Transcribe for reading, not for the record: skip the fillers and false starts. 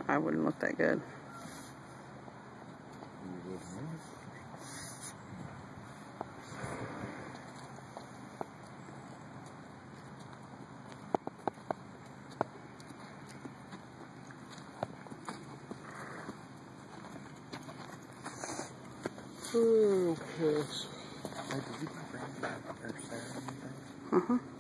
probably wouldn't look that good. Okay. Did you grab that or anything?